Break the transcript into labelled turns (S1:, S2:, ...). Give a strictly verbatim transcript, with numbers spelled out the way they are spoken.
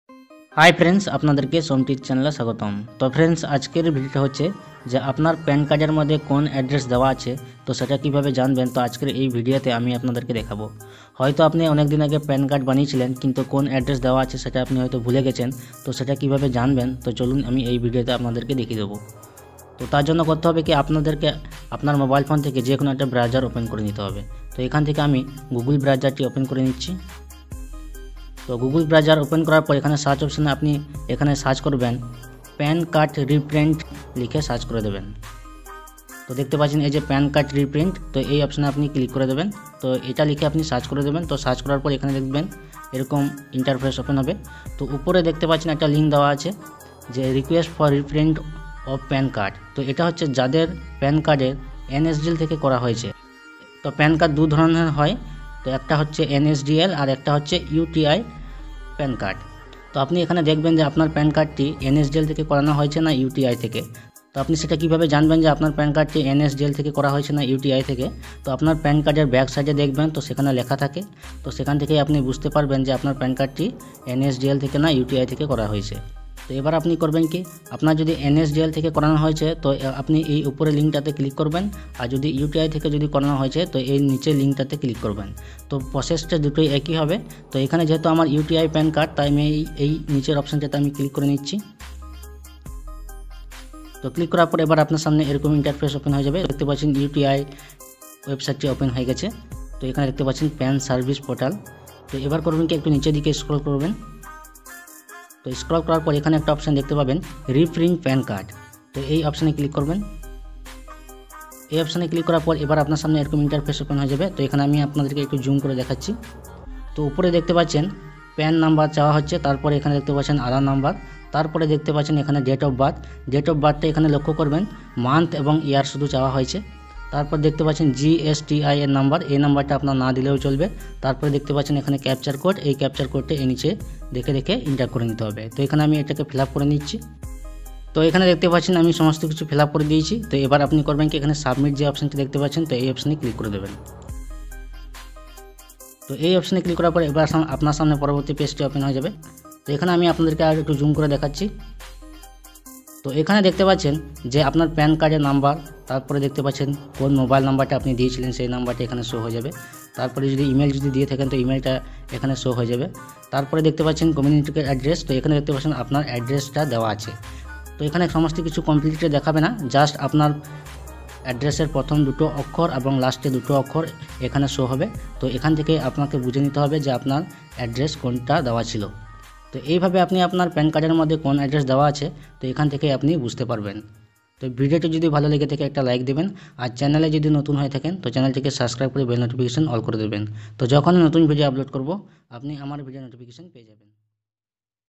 S1: Hi friends, আপনাদেরকে সোমটির চ্যানেলে স্বাগতম। তো ফ্রেন্ডস, আজকের ভিডিওটা হচ্ছে যে আপনার প্যান কার্ডের মধ্যে কোন অ্যাড্রেস দেওয়া আছে তো সেটা কিভাবে জানবেন। তো আজকের এই ভিডিওতে আমি আপনাদেরকে দেখাবো। হয়তো আপনি অনেক দিন আগে প্যান কার্ড বানিয়েছিলেন, কিন্তু কোন অ্যাড্রেস দেওয়া আছে সেটা আপনি হয়তো ভুলে গেছেন। তো সেটা কিভাবে জানবেন, তো চলুন আমি এই ভিডিওতে আপনাদেরকে দেখিয়ে দেবো। তো তার জন্য করতে হবে কি, আপনাদেরকে আপনার মোবাইল ফোন থেকে যে কোনো একটা ব্রাউজার ওপেন করে নিতে হবে। তো এখান থেকে আমি গুগল ব্রাউজারটি ওপেন করে নিচ্ছি। তো গুগল ব্রাউজার ওপেন করার পর এখানে সার্চ অপশানে আপনি এখানে সার্চ করবেন প্যান কার্ড রিপ্রিন্ট, লিখে সার্চ করে দেবেন। তো দেখতে পাচ্ছেন এই যে প্যান কার্ড রিপ্রিন্ট, তো এই অপশানে আপনি ক্লিক করে দেবেন। তো এটা লিখে আপনি সার্চ করে দেবেন। তো সার্চ করার পর এখানে দেখবেন এরকম ইন্টারফেস ওপেন হবে। তো উপরে দেখতে পাচ্ছেন একটা লিঙ্ক দেওয়া আছে যে request for reprint of PAN card. তো এটা হচ্ছে যাদের প্যান কার্ডের এনএসডিএল থেকে করা হয়েছে। তো প্যান কার্ড দু ধরনের হয়, তো একটা হচ্ছে এনএসডিএল আর একটা হচ্ছে ইউটিআই প্যান কার্ড। তো আপনি এখানে দেখবেন যে আপনার প্যান কার্ডটি এনএসডিএল থেকে করানো হয়েছে না ইউটিআই থেকে। তো আপনি সেটা কিভাবে জানবেন যে আপনার প্যান কার্ডটি এনএসডিএল থেকে করা হয়েছে না ইউটিআই থেকে। তো আপনার প্যান কার্ডের ব্যাক সাইডে দেখবেন, তো সেখানে লেখা থাকে। তো সেখান থেকেই আপনি বুঝতে পারবেন যে আপনার প্যান কার্ডটি এনএসডিএল থেকে না ইউটিআই থেকে করা হয়েছে। তো এবার আপনি করবেন কি, আপনার যদি এনএসডিএল থেকে করানো হয়েছে তো আপনি এই উপরে লিঙ্কটাতে ক্লিক করবেন, আর যদি ইউটিআই থেকে যদি করানো হয়েছে তো এই নিচে লিঙ্কটাতে ক্লিক করবেন। তো প্রসেসটা দুটোই একই হবে। তো এখানে যেহেতু আমার ইউটিআই প্যান কার্ড, তাই আমি এই এই নিচের অপশানটাতে আমি ক্লিক করে নিচ্ছি। তো ক্লিক করার পর এবার আপনার সামনে এরকম ইন্টারফেস ওপেন হয়ে যাবে। দেখতে পাচ্ছেন ইউটিআই ওয়েবসাইটটি ওপেন হয়ে গেছে। তো এখানে দেখতে পাচ্ছেন প্যান সার্ভিস পোর্টাল। তো এবার করবেন কি, একটু নিচের দিকে স্ক্রল করবেন। তো স্ক্রল করার পর এখানে একটা অপশান দেখতে পাবেন রিপ্রিন্ট প্যান কার্ড। তো এই অপশানে ক্লিক করবেন। এই অপশানে ক্লিক করার পর এবার আপনার সামনে এরকম ইন্টারফেস ওপেন হয়ে যাবে। তো এখানে আমি আপনাদেরকে একটু জুম করে দেখাচ্ছি। তো উপরে দেখতে পাচ্ছেন প্যান নাম্বার চাওয়া হচ্ছে, তারপরে এখানে দেখতে পাচ্ছেন আধার নাম্বার, তারপরে দেখতে পাচ্ছেন এখানে date of birth. Date of বার্থটা এখানে লক্ষ্য করবেন মান্থ এবং ইয়ার শুধু চাওয়া হয়েছে। তারপর দেখতে পাচ্ছেন জিএসটিআই এর নাম্বার, এই নাম্বারটা আপনার না দিলেও চলবে। তারপরে দেখতে পাচ্ছেন এখানে ক্যাপচার কোড, এই ক্যাপচার কোডটা এই নিচে দেখে দেখে এন্টার করে নিতে হবে। তো এখানে আমি এটাকে ফিল আপ করে নিচ্ছি। তো এখানে দেখতে পাচ্ছেন আমি সমস্ত কিছু ফিল আপ করে দিয়েছি। তো এবার আপনি করবেন কি, এখানে সাবমিট যে অপশানটি দেখতে পাচ্ছেন, তো এই অপশানে ক্লিক করে দেবেন। তো এই অপশানে ক্লিক করার পর এবার আপনার সামনে পরবর্তী পেজটি ওপেন হয়ে যাবে। তো এখানে আমি আপনাদেরকে আর একটু জুম করে দেখাচ্ছি। তো এখানে দেখতে পাচ্ছেন যে আপনার প্যান কার্ডের নাম্বার, তারপরে দেখতে পাচ্ছেন কোন মোবাইল নাম্বারটা আপনি দিয়েছিলেন সেই নাম্বারটা এখানে শো হয়ে যাবে। তারপরে যদি ইমেল যদি দিয়ে থাকেন তো ইমেলটা এখানে শো হয়ে যাবে। তারপরে দেখতে পাচ্ছেন কমিউনিটি অ্যাড্রেস। তো এখানে দেখতে পাচ্ছেন আপনার অ্যাড্রেসটা দেওয়া আছে। তো এখানে সমস্ত কিছু কমপ্লিটলি দেখাবে না, জাস্ট আপনার অ্যাড্রেসের প্রথম দুটো অক্ষর এবং লাস্টে দুটো অক্ষর এখানে শো হবে। তো এখান থেকে আপনাকে বুঝে নিতে হবে যে আপনার অ্যাড্রেস কোনটা দেওয়া ছিল। তো এইভাবে আপনি আপনার প্যান কার্ডের মধ্যে কোন অ্যাড্রেস দেওয়া আছে তো এখান থেকে আপনি বুঝতে পারবেন। তো ভিডিওটি যদি ভালো লেগে থাকে একটা লাইক দেবেন, আর চ্যানেলে যদি নতুন হয়ে থাকেন তো চ্যানেলটিকে সাবস্ক্রাইব করে বেল নোটিফিকেশন অল করে দেবেন। তো যখন নতুন ভিডিও আপলোড করব আপনি আমার ভিডিও নোটিফিকেশন পেয়ে যাবেন।